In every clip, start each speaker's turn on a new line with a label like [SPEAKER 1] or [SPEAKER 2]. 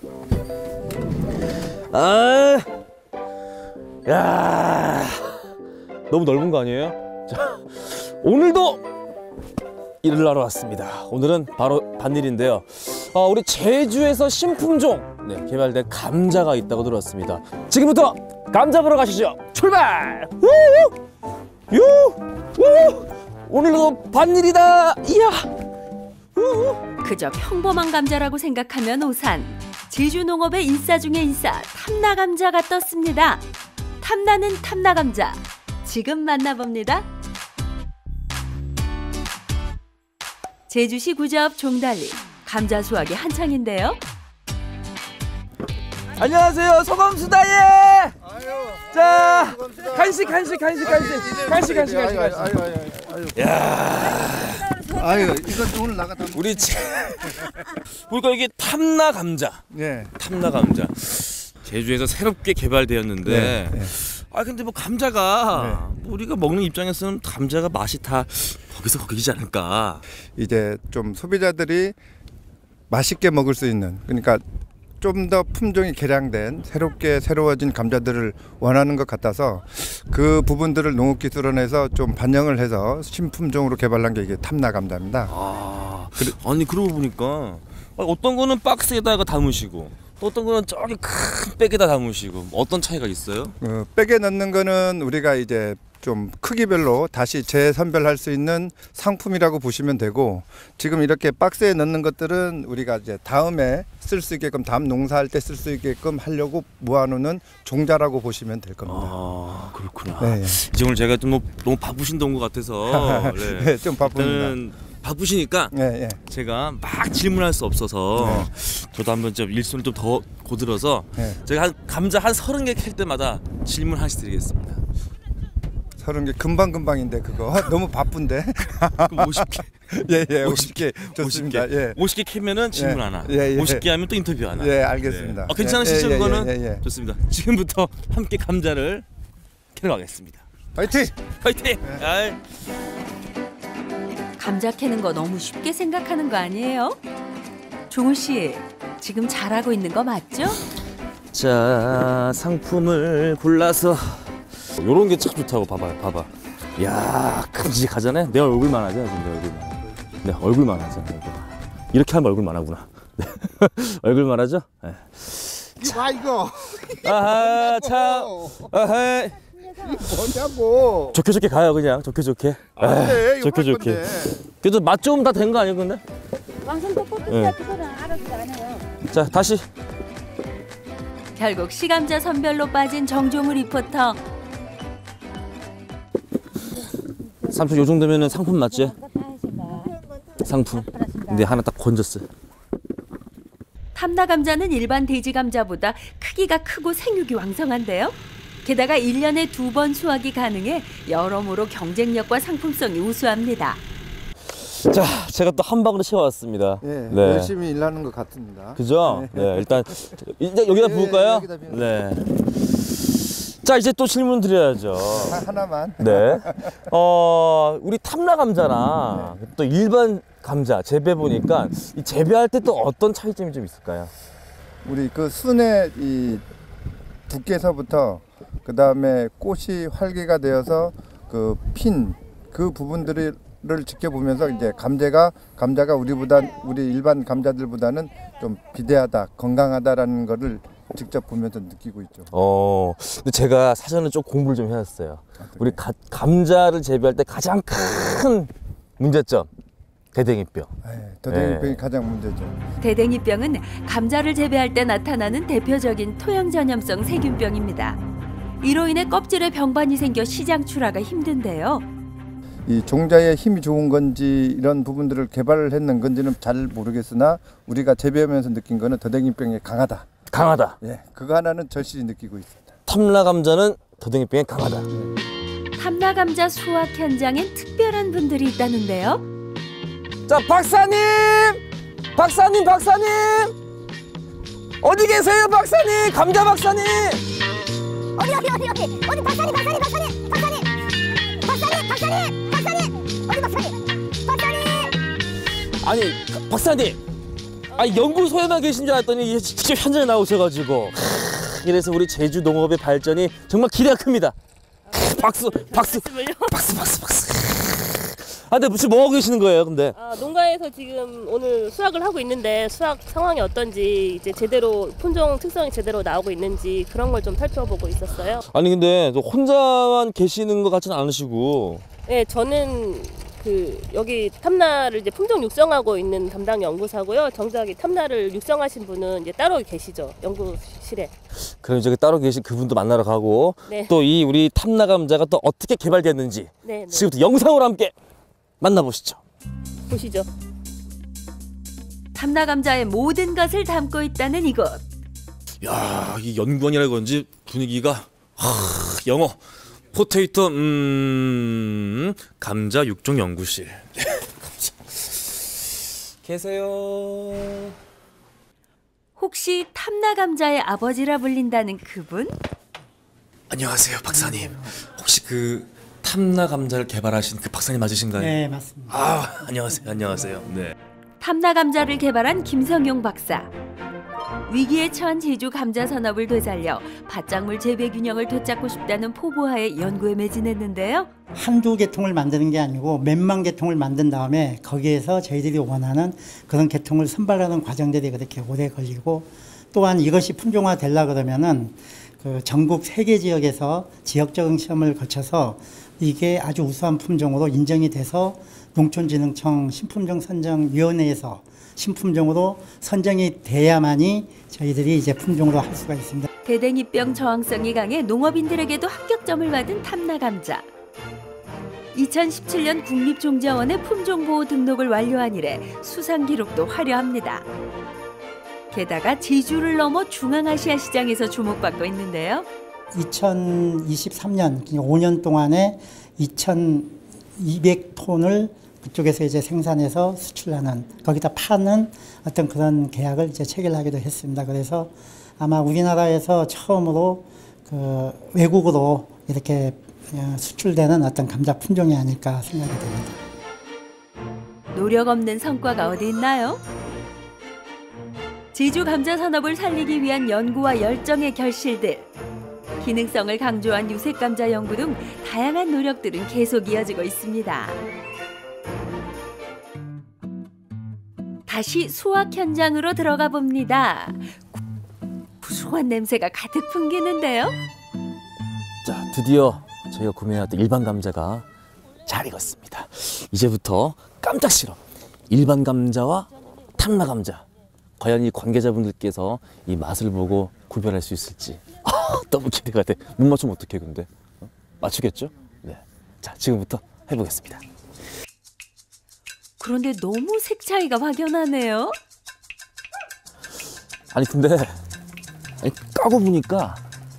[SPEAKER 1] 야, 너무 넓은 거 아니에요? 자, 오늘도 일을 하러 왔습니다. 오늘은 바로 밭일인데요. 우리 제주에서 신품종 개발된 감자가 있다고 들었습니다. 지금부터 감자 보러 가시죠. 출발! 오늘도 밭일이다. 이야!
[SPEAKER 2] 그저 평범한 감자라고 생각하면 오산. 제주 농업의 인싸 중의 인싸 탐나감자가 떴습니다. 탐나는 탐나감자. 지금 만나봅니다. 제주시 구좌읍 종달리. 감자 수확이 한창인데요.
[SPEAKER 1] 안녕하세요. 소금수다예. 자, 간식. 야.
[SPEAKER 3] 아유, 이거 오늘 나갔다.
[SPEAKER 1] 우리 보니까 이게 탐나 감자.
[SPEAKER 3] 네.
[SPEAKER 1] 탐나 감자. 제주에서 새롭게 개발되었는데.
[SPEAKER 3] 네.
[SPEAKER 1] 근데 뭐 감자가 뭐 우리가 먹는 입장에서는 감자가 맛이 다 거기서 거기지 않을까.
[SPEAKER 3] 이제 좀 소비자들이 맛있게 먹을 수 있는, 그러니까 좀 더 품종이 개량된 새로워진 감자들을 원하는 것 같아서 그 부분들을 농업기술원에서 좀 반영을 해서 신품종으로 개발한 게 이게 탐나 감자입니다.
[SPEAKER 1] 아니 그러고 보니까 어떤 거는 박스에다가 담으시고 또 어떤 거는 저기 큰 백에다 담으시고 어떤 차이가 있어요?
[SPEAKER 3] 백에 넣는 거는 우리가 이제 좀 크기별로 다시 재선별할 수 있는 상품이라고 보시면 되고, 지금 이렇게 박스에 넣는 것들은 우리가 이제 다음에 쓸 수 있게끔, 다음 농사할 때 쓸 수 있게끔 하려고 모아놓는 종자라고 보시면 될 겁니다.
[SPEAKER 1] 그렇구나.
[SPEAKER 3] 네.
[SPEAKER 1] 이제 오늘 제가 좀 너무 바쁘신 온 것 같아서
[SPEAKER 3] 네, 좀 바쁩니다.
[SPEAKER 1] 바쁘시니까
[SPEAKER 3] 네.
[SPEAKER 1] 제가 막 질문할 수 없어서 저도 한번 좀 일손을 좀 더 고들어서 제가 감자 한 30개 캘 때마다 질문 하나씩 드리겠습니다.
[SPEAKER 3] 30개 금방인데 그거 너무 바쁜데.
[SPEAKER 1] 그럼 50개.
[SPEAKER 3] 예, 50개 좋습니다.
[SPEAKER 1] 50개 캐면은 질문 하나. 50개 하면 또 인터뷰 하나.
[SPEAKER 3] 예, 알겠습니다.
[SPEAKER 1] 괜찮으시죠? 그거는? 좋습니다. 지금부터 함께 감자를 캐러 가겠습니다.
[SPEAKER 3] 파이팅!
[SPEAKER 2] 감자 캐는 거 너무 쉽게 생각하는 거 아니에요? 종우 씨, 지금 잘하고 있는 거 맞죠?
[SPEAKER 1] 자, 상품을 골라서 요런 게 참 좋다고. 봐봐. 야, 큼직하잖아요. 내 얼굴만 하죠. 내 얼굴만 하죠. 이렇게 하면 얼굴만 하구나. 얼굴만 하죠? 네.
[SPEAKER 3] 이거
[SPEAKER 1] 아하, 참. 아하.
[SPEAKER 3] 뭐냐고.
[SPEAKER 1] 좋게 가요, 그냥. 좋게. 좋게. 그래도 맛 좀 다 된 거 아니에요, 근데?
[SPEAKER 4] 왕성 떡볶이가 그거는 알아서 안 해요.
[SPEAKER 1] 자, 다시.
[SPEAKER 2] 결국 시감자 선별로 빠진 정종우 리포터.
[SPEAKER 1] 삼촌 요 정도면은 상품 맞지? 상품. 근데 하나 딱 건졌어요.
[SPEAKER 2] 탐나 감자는 일반 돼지 감자보다 크기가 크고 생육이 왕성한데요. 게다가 1년에 2번 수확이 가능해 여러모로 경쟁력과 상품성이 우수합니다.
[SPEAKER 1] 자, 제가 또 한 방으로 채워왔습니다.
[SPEAKER 3] 열심히 일하는 것 같습니다.
[SPEAKER 1] 그죠? 네, 일단 여기다 부을까요?
[SPEAKER 3] 여기다
[SPEAKER 1] 네. 자, 이제 또 질문 드려야죠.
[SPEAKER 3] 하나만.
[SPEAKER 1] 네. 우리 탐나 감자나 또 일반 감자 재배 보니까 이 재배할 때 또 어떤 차이점이 좀 있을까요?
[SPEAKER 3] 우리 그 순의 이 두께서부터 그 다음에 꽃이 활기가 되어서 그 핀 그 부분들을 지켜보면서 이제 감자가 우리 일반 감자들보다는 좀 비대하다, 건강하다라는 거를 직접 보면서 느끼고 있죠.
[SPEAKER 1] 근데 제가 사전에 좀 공부를 좀 해왔어요. 우리 감자를 재배할 때 가장 큰 문제점, 대댕이병.
[SPEAKER 3] 대댕이병이 가장 문제죠.
[SPEAKER 2] 대댕이병은 감자를 재배할 때 나타나는 대표적인 토양 전염성 세균병입니다. 이로 인해 껍질에 병반이 생겨 시장 출하가 힘든데요.
[SPEAKER 3] 이 종자의 힘이 좋은 건지 이런 부분들을 개발을 했는 건지는 잘 모르겠으나 우리가 재배하면서 느낀 거는 더댕이병이 강하다. 그거 하나는 절실히 느끼고 있습니다.
[SPEAKER 1] 탐나 감자는 더댕이병이 강하다.
[SPEAKER 2] 탐나 감자 수확 현장엔 특별한 분들이 있다는데요.
[SPEAKER 1] 자, 박사님! 어디 계세요, 박사님? 감자 박사님!
[SPEAKER 4] 어디 박사님 어디 박사님
[SPEAKER 1] 아니, 박사님! 아, 연구소에만 계신 줄 알았더니 이게 직접 현장에 나오셔가지고. 이래서 우리 제주 농업의 발전이 정말 기대가 큽니다. 박수, 박수, 박수, 박수, 박수. 아, 근데 지금 뭐 하고 계시는 거예요, 근데?
[SPEAKER 5] 농가에서 지금 오늘 수확을 하고 있는데 수확 상황이 어떤지 이제 제대로 품종 특성이 제대로 나오고 있는지 그런 걸 좀 살펴보고 있었어요.
[SPEAKER 1] 아니, 근데 또 혼자만 계시는 것 같지는 않으시고.
[SPEAKER 5] 네, 저는 여기 탐나를 이제 품종 육성하고 있는 담당 연구사고요. 정작 이 탐나를 육성하신 분은 이제 따로 계시죠, 연구실에.
[SPEAKER 1] 그럼 저기 따로 계신 그분도 만나러 가고.
[SPEAKER 5] 네.
[SPEAKER 1] 또 이 우리 탐나 감자가 또 어떻게 개발됐는지.
[SPEAKER 5] 네, 네.
[SPEAKER 1] 지금부터 영상으로 함께 만나보시죠.
[SPEAKER 5] 보시죠.
[SPEAKER 2] 탐나 감자의 모든 것을 담고 있다는 이곳.
[SPEAKER 1] 야, 이 연구원이라 그런지 분위기가 영어 포테이토 감자 육종 연구실. 계세요.
[SPEAKER 2] 혹시 탐나 감자의 아버지라 불린다는 그분?
[SPEAKER 1] 안녕하세요, 박사님. 혹시 그 탐나 감자를 개발하신 그 박사님 맞으신가요?
[SPEAKER 6] 네, 맞습니다.
[SPEAKER 1] 아, 안녕하세요. 안녕하세요. 네.
[SPEAKER 2] 탐나 감자를 개발한 김성용 박사. 위기에 처한 제주 감자 산업을 되살려 바짝물 재배 균형을 되찾고 싶다는 포부하에 연구에 매진했는데요.
[SPEAKER 6] 한두 계통을 만드는 게 아니고 몇만 계통을 만든 다음에 거기에서 저희들이 원하는 그런 계통을 선발하는 과정들이 그렇게 오래 걸리고, 또한 이것이 품종화 되려 그러면은 그 전국 3개 지역에서 지역 적응 시험을 거쳐서 이게 아주 우수한 품종으로 인정이 돼서 농촌진흥청 신품종선정위원회에서 신품종으로 선정이 돼야만이 저희들이 이제 품종으로 할 수가 있습니다.
[SPEAKER 2] 대댕이병 저항성이 강해 농업인들에게도 합격점을 받은 탐나 감자. 2017년 국립종자원의 품종보호 등록을 완료한 이래 수상 기록도 화려합니다. 게다가 제주를 넘어 중앙아시아 시장에서 주목받고 있는데요.
[SPEAKER 6] 2023년 5년 동안에 2,200톤을 그쪽에서 이제 생산해서 수출하는, 거기다 파는 어떤 그런 계약을 이제 체결하기도 했습니다. 그래서 아마 우리나라에서 처음으로 그 외국으로 이렇게 수출되는 어떤 감자 품종이 아닐까 생각이 됩니다.
[SPEAKER 2] 노력 없는 성과가 어디 있나요? 제주 감자 산업을 살리기 위한 연구와 열정의 결실들. 기능성을 강조한 유색 감자 연구 등 다양한 노력들은 계속 이어지고 있습니다. 다시 수확 현장으로 들어가 봅니다. 구수한 냄새가 가득 풍기는데요.
[SPEAKER 1] 자, 드디어 저희가 구매해왔던 일반 감자가 잘 익었습니다. 이제부터 깜짝 실험. 일반 감자와 탐나 감자. 과연 이 관계자분들께서 이 맛을 보고 구별할 수 있을지. 너무 기대가 돼. 못 맞추면 어떡해, 근데. 맞추겠죠? 네. 자, 지금부터 해보겠습니다.
[SPEAKER 2] 그런데 너무 색 차이가 확연하네요.
[SPEAKER 1] 아니, 근데 까고 보니까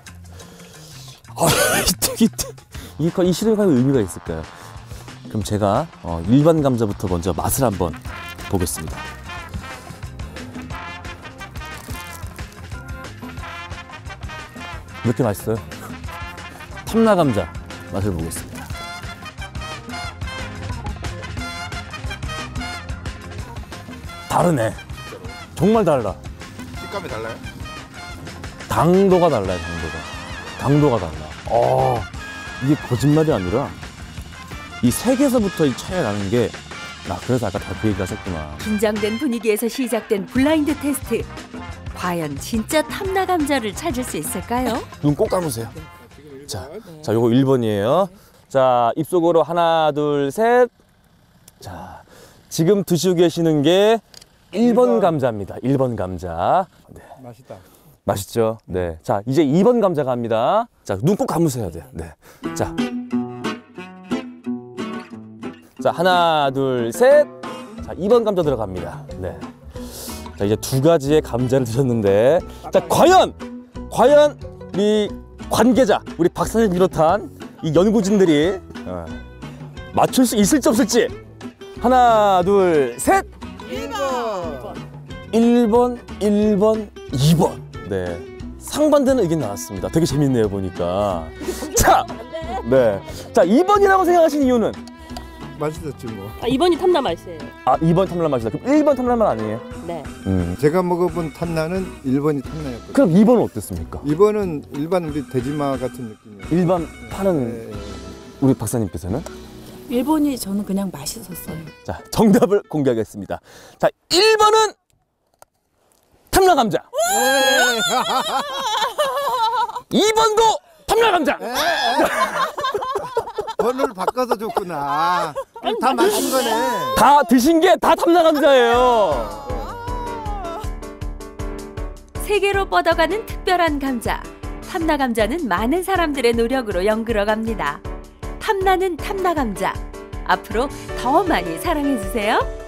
[SPEAKER 1] 이 실험이 과연 의미가 있을까요? 그럼 제가 일반 감자부터 먼저 맛을 한번 보겠습니다. 이렇게 맛있어요. 탐나 감자 맛을 보겠습니다. 다르네. 정말 달라.
[SPEAKER 3] 식감이 달라요?
[SPEAKER 1] 당도가 달라요, 당도가 달라. 이게 거짓말이 아니라 이 색에서부터 이 차이가 나는 게, 그래서 아까 다 그 얘기 하셨구나.
[SPEAKER 2] 긴장된 분위기에서 시작된 블라인드 테스트. 과연 진짜 탐나 감자를 찾을 수 있을까요?
[SPEAKER 1] 눈 꼭 감으세요. 자, 요거 1번이에요. 자, 입속으로 하나, 둘, 셋. 자, 지금 드시고 계시는 게 1번 감자입니다. 1번 감자. 네.
[SPEAKER 3] 맛있다.
[SPEAKER 1] 맛있죠? 네. 자, 이제 2번 감자 갑니다. 자, 눈 꼭 감으셔야 돼요. 네. 자. 자, 하나, 둘, 셋. 자, 2번 감자 들어갑니다. 네. 자, 이제 2가지의 감자를 드셨는데, 자, 과연 이 관계자, 우리 박사님 비롯한 이 연구진들이 맞출 수 있을지 없을지. 하나, 둘, 셋. 1번, 2번. 네. 상반되는 의견 나왔습니다. 되게 재밌네요, 보니까. 자, 네. 자, 2번이라고 생각하신 이유는?
[SPEAKER 3] 맛있었지 뭐.
[SPEAKER 5] 아, 2번이 탐나 맛이에요.
[SPEAKER 1] 아 2번 탐라 맛이다. 그럼 1번 탐라 맛 아니에요?
[SPEAKER 5] 네.
[SPEAKER 3] 제가 먹어본 탐나는 1번이 탐나였거든요.
[SPEAKER 1] 그럼 2번은 어땠습니까?
[SPEAKER 3] 2번은 일반 우리 돼지마 같은 느낌이에요.
[SPEAKER 1] 일반 파는
[SPEAKER 3] 예, 예.
[SPEAKER 1] 우리 박사님께서는?
[SPEAKER 7] 일본이 저는 그냥 맛있었어요.
[SPEAKER 1] 자, 정답을 공개하겠습니다. 자, 1번은 탐라 감자. 2번도 탐라 감자.
[SPEAKER 3] 번호를 바꿔서 줬구나. 다 맞춘 거네.
[SPEAKER 1] 다 드신 게 다 탐라 감자예요.
[SPEAKER 2] 세계로 뻗어가는 특별한 감자. 탐나 감자는 많은 사람들의 노력으로 연결어갑니다. 탐나는 탐나 감자. 앞으로 더 많이 사랑해 주세요.